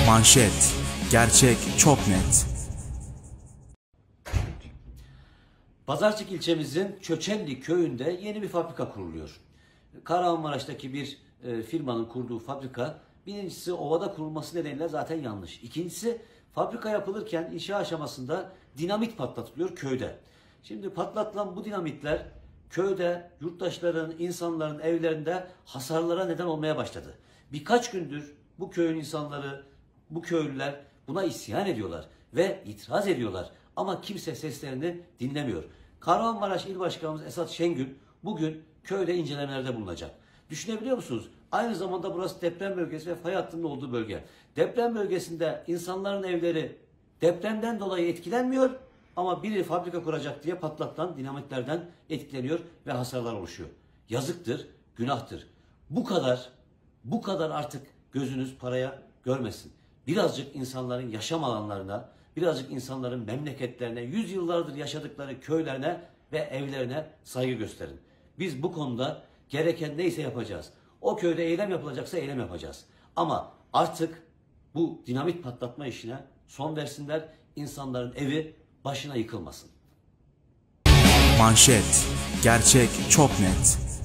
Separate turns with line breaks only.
Manşet. Gerçek çok net.
Pazarcık ilçemizin Çöçenli köyünde yeni bir fabrika kuruluyor. Kahramanmaraş'taki bir firmanın kurduğu fabrika, birincisi ovada kurulması nedeniyle zaten yanlış. İkincisi, fabrika yapılırken inşa aşamasında dinamit patlatılıyor köyde. Şimdi patlatılan bu dinamitler köyde yurttaşların, insanların evlerinde hasarlara neden olmaya başladı. Birkaç gündür bu köyün insanları, bu köylüler buna isyan ediyorlar ve itiraz ediyorlar. Ama kimse seslerini dinlemiyor. Kahramanmaraş İl Başkanımız Esat Şengül bugün köyde incelemelerde bulunacak. Düşünebiliyor musunuz? Aynı zamanda burası deprem bölgesi ve fay hattının olduğu bölge. Deprem bölgesinde insanların evleri depremden dolayı etkilenmiyor ama biri fabrika kuracak diye patlatılan dinamitlerden etkileniyor ve hasarlar oluşuyor. Yazıktır, günahtır. Bu kadar artık gözünüz paraya görmesin. Birazcık insanların yaşam alanlarına, birazcık insanların memleketlerine, yüzyıllardır yaşadıkları köylerine ve evlerine saygı gösterin. Biz bu konuda gereken neyse yapacağız. O köyde eylem yapılacaksa eylem yapacağız. Ama artık bu dinamit patlatma işine son versinler, insanların evi başına yıkılmasın.
Manşet. Gerçek çok net.